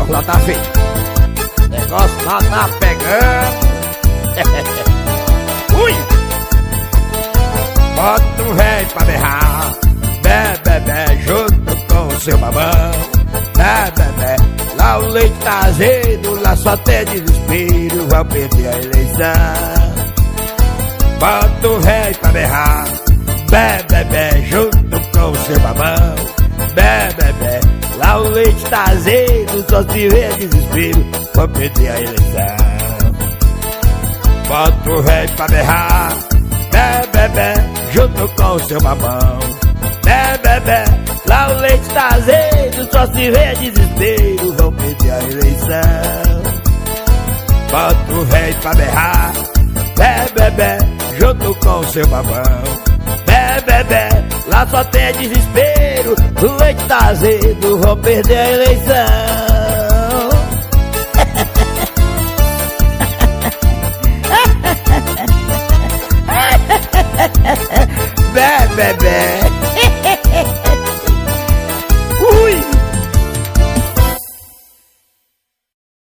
lá tá feio. Negócio lá tá pegando. Ui! Bota um velho pra berrar. Bebê, junto com o seu babão. Bebê, lá o leite tá azedo, lá só tem desespero, vão perder a eleição. Bota um velho pra berrar. Bebê, junto com o seu babão. Bebê, lá o leite tá azedo, só se vê desespero, vão perder a eleição. Bota o velho pra berrar. Bebê, junto com o seu babão. Bebê, lá o leite tá azedo, só se vê desespero, vão perder a eleição. Bota o velho pra berrar. Bebê, junto com o seu babão. Bebê, lá só tem desespero, o leite tá azedo, vão perder a eleição.